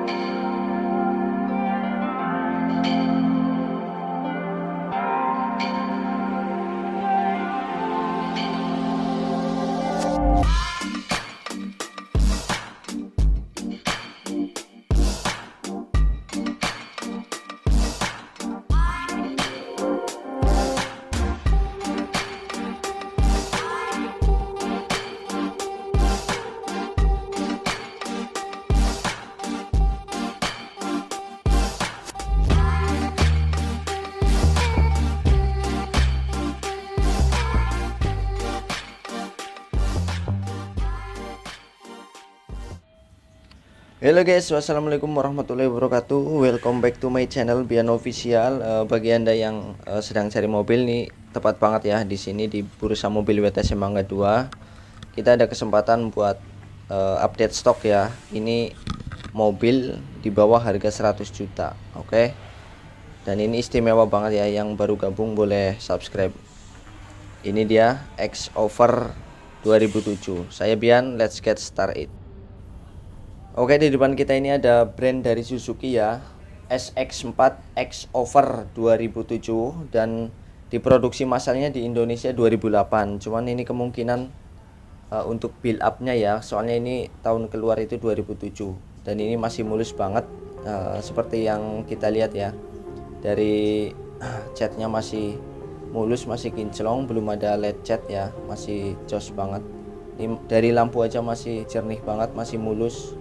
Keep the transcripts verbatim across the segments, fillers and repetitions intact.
Halo guys, wassalamualaikum warahmatullahi wabarakatuh. Welcome back to my channel Bian Official. Uh, bagi anda yang uh, sedang cari mobil nih, tepat banget ya di sini di Bursa Mobil W T S Semangga dua. Kita ada kesempatan buat uh, update stok ya. Ini mobil di bawah harga seratus juta, oke? Okay? Dan ini istimewa banget ya, yang baru gabung boleh subscribe. Ini dia X-Over dua ribu tujuh. Saya Bian, let's get started. Oke, di depan kita ini ada brand dari Suzuki ya, S X empat X-Over dua ribu tujuh, dan diproduksi masalnya di Indonesia dua ribu delapan. Cuman ini kemungkinan uh, untuk build up-nya ya, soalnya ini tahun keluar itu dua ribu tujuh, dan ini masih mulus banget uh, seperti yang kita lihat ya. Dari uh, catnya masih mulus, masih kinclong, belum ada L E D cat ya, masih jos banget. Ini dari lampu aja masih jernih banget, masih mulus.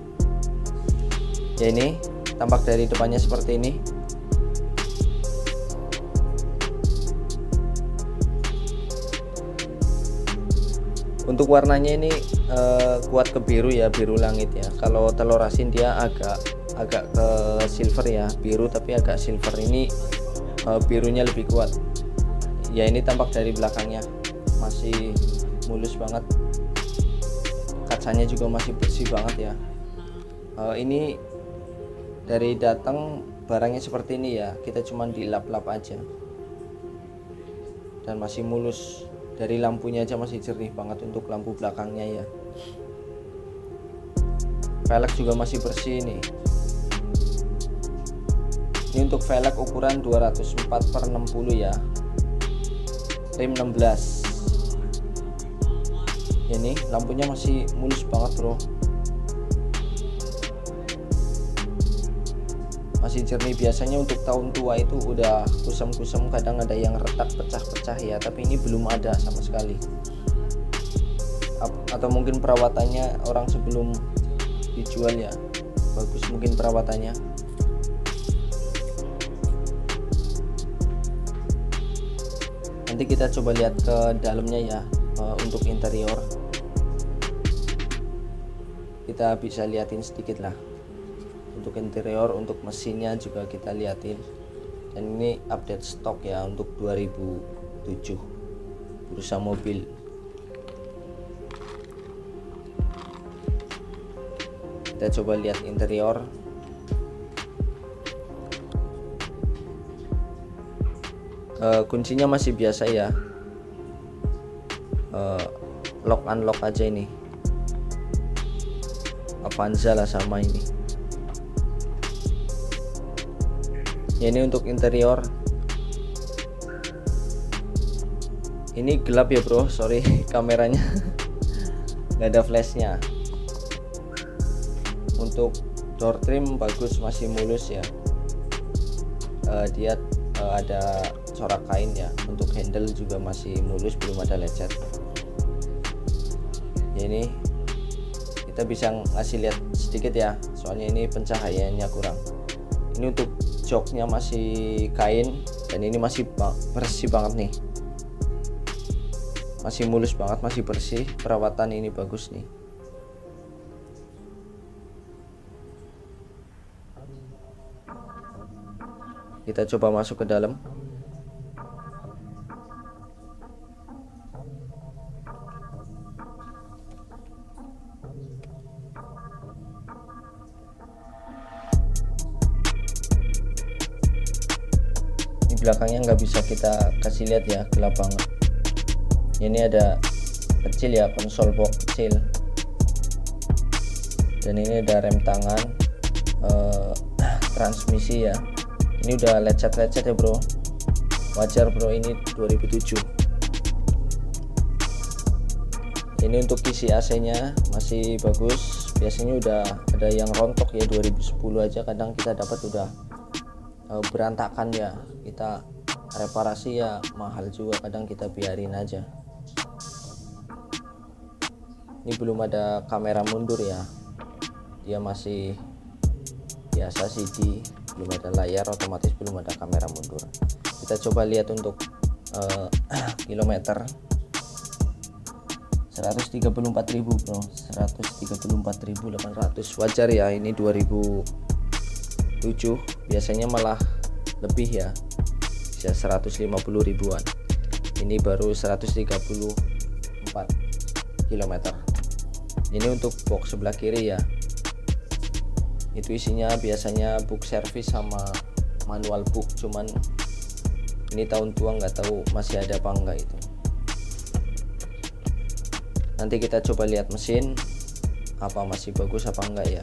Ya, ini tampak dari depannya seperti ini. Untuk warnanya ini uh, kuat ke biru ya, biru langit ya. Kalau telur asin dia agak agak ke silver ya, biru tapi agak silver. Ini uh, birunya lebih kuat. Ya, ini tampak dari belakangnya masih mulus banget. Kacanya juga masih bersih banget ya. Uh, ini dari datang barangnya seperti ini ya, kita cuman dilap-lap aja dan masih mulus. Dari lampunya aja masih jernih banget untuk lampu belakangnya ya. Velg juga masih bersih ini. Ini untuk velg ukuran dua ratus empat per enam puluh ya, rim enam belas. Ini lampunya masih mulus banget bro, masih jernih. Biasanya untuk tahun tua itu udah kusam-kusam, kadang ada yang retak pecah-pecah ya, tapi ini belum ada sama sekali. Atau mungkin perawatannya orang sebelum dijual ya, bagus mungkin perawatannya. Nanti kita coba lihat ke dalamnya ya. Untuk interior kita bisa liatin sedikit lah. Untuk interior, untuk mesinnya juga kita liatin. Dan ini update stok ya untuk dua ribu tujuh Bursa Mobil. Kita coba lihat interior. Uh, kuncinya masih biasa ya, uh, lock unlock aja ini, Avanza lah sama ini. Ya, ini untuk interior. Ini gelap ya bro, sorry kameranya nggak ada flashnya. Untuk door trim bagus, masih mulus ya. Uh, dia uh, ada corak kain ya. Untuk handle juga masih mulus, belum ada lecet. Ya, ini kita bisa ngasih lihat sedikit ya, soalnya ini pencahayaannya kurang. Ini untuk joknya masih kain, dan ini masih bersih banget nih, masih mulus banget, masih bersih. Perawatan ini bagus nih. Kita coba masuk ke dalam. Belakangnya nggak bisa kita kasih lihat ya, gelap banget. Ini ada kecil ya, konsol box kecil, dan ini ada rem tangan. uh, transmisi ya. Ini udah lecet-lecet ya bro, wajar bro, ini dua ribu tujuh. Ini untuk kisi A C nya masih bagus, biasanya udah ada yang rontok ya, dua ribu sepuluh aja kadang kita dapat udah uh, berantakan ya, kita reparasi ya mahal juga, kadang kita biarin aja. Ini belum ada kamera mundur ya, dia masih biasa C D, belum ada layar, otomatis belum ada kamera mundur. Kita coba lihat untuk uh, kilometer seratus tiga puluh empat ribu bro, seratus tiga puluh empat ribu delapan ratus, wajar ya, ini dua ribu tujuh, biasanya malah lebih ya, bisa seratus lima puluh ribuan, ini baru seratus tiga puluh empat kilometer. Ini untuk box sebelah kiri ya, itu isinya biasanya book service sama manual book, cuman ini tahun tua, nggak tahu masih ada apa enggak itu. Nanti kita coba lihat mesin apa masih bagus apa enggak ya.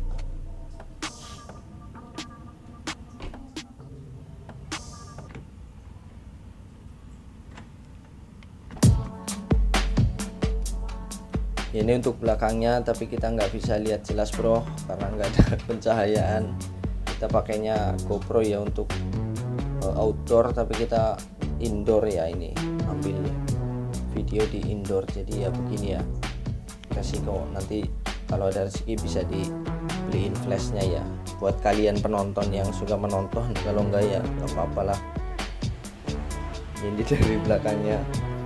Ini untuk belakangnya, tapi kita nggak bisa lihat jelas bro karena nggak ada pencahayaan. Kita pakainya GoPro ya untuk uh, outdoor, tapi kita indoor ya, ini ambil video di indoor, jadi ya begini ya, resiko nanti kalau ada rezeki bisa dibeliin flashnya ya buat kalian penonton yang suka menonton, kalau enggak ya nggak apa-apa lah. Ini dari belakangnya,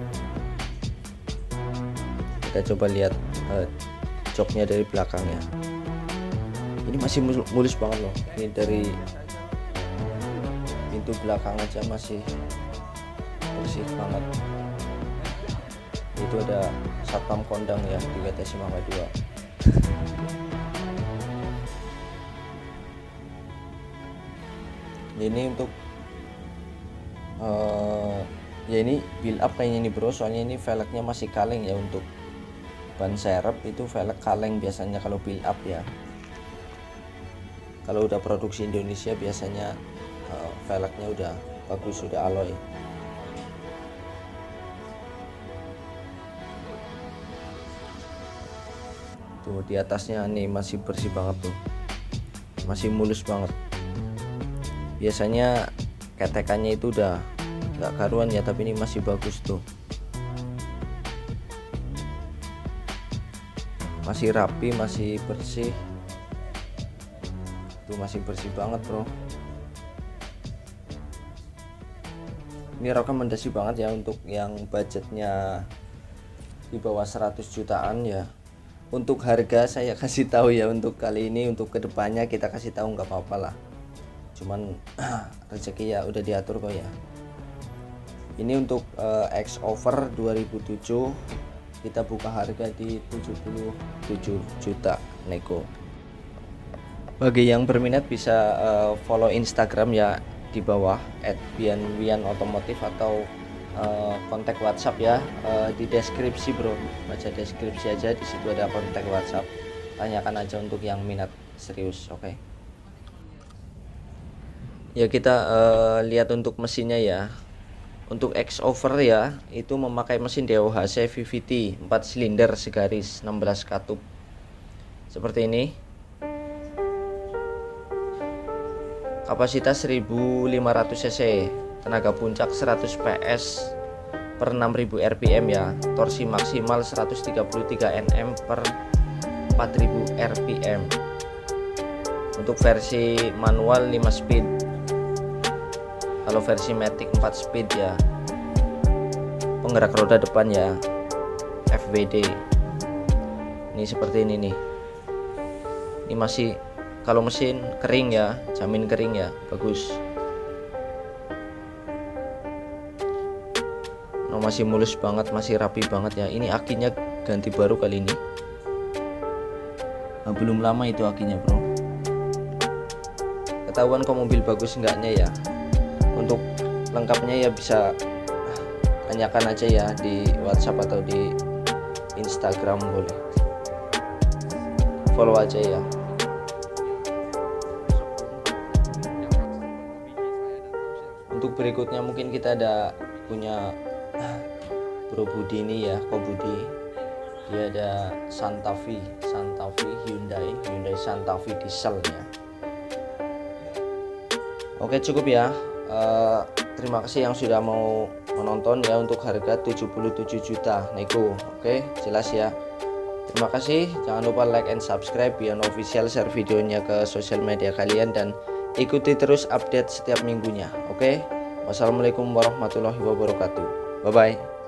kita coba lihat uh, joknya dari belakangnya, ini masih mulus banget loh, ini dari pintu belakang aja masih bersih banget. Itu ada satpam kondang ya di W T S Semangga dua. Ini untuk uh, ya ini build up kayaknya ini bro, soalnya ini velgnya masih kaleng ya, untuk ban serep itu velg kaleng biasanya kalau build up ya. Kalau udah produksi Indonesia biasanya uh, velgnya udah bagus, sudah alloy. Tuh di atasnya nih masih bersih banget tuh, masih mulus banget. Biasanya ketekannya itu udah nggak karuan ya, tapi ini masih bagus tuh, masih rapi, masih bersih tuh, masih bersih banget bro. Ini rekomendasi banget ya untuk yang budgetnya di bawah seratus jutaan ya. Untuk harga saya kasih tahu ya, untuk kali ini, untuk kedepannya kita kasih tahu nggak apa-apa lah, cuman rezeki ya udah diatur kok ya. Ini untuk uh, X-Over dua ribu tujuh kita buka harga di tujuh puluh tujuh juta nego. Bagi yang berminat bisa uh, follow Instagram ya di bawah at bianwian otomotif, atau uh, kontak WhatsApp ya uh, di deskripsi bro, baca deskripsi aja, di situ ada kontak WhatsApp, tanyakan aja untuk yang minat serius. Oke okay. Ya kita uh, lihat untuk mesinnya ya. Untuk X-Over ya, itu memakai mesin D O H C V V T empat silinder segaris enam belas katup seperti ini. Kapasitas seribu lima ratus cc, tenaga puncak seratus P S per enam ribu R P M ya, torsi maksimal seratus tiga puluh tiga Nm per empat ribu R P M. Untuk versi manual lima speed, kalau versi matic empat speed ya. Penggerak roda depan ya F W D. Ini seperti ini nih. Ini masih, kalau mesin kering ya, jamin kering ya, bagus. Nah, masih mulus banget, masih rapi banget ya. Ini akinya ganti baru kali ini. Nah, belum lama itu akinya bro. Ketahuan kok mobil bagus enggaknya ya. Untuk lengkapnya ya bisa tanyakan aja ya di WhatsApp atau di Instagram, boleh follow aja ya. berikutnya mungkin kita ada punya Bro Budi ini ya, Ko Budi. Dia ada Santa Fe, Santa Fe Hyundai, Hyundai Santa Fe dieselnya. Oke, cukup ya. Uh, terima kasih yang sudah mau menonton ya, untuk harga tujuh puluh tujuh juta nego. Oke, jelas ya. Terima kasih. Jangan lupa like and subscribe Biano Official, share videonya ke sosial media kalian, dan ikuti terus update setiap minggunya. Oke. Wassalamualaikum warahmatullahi wabarakatuh. Bye bye.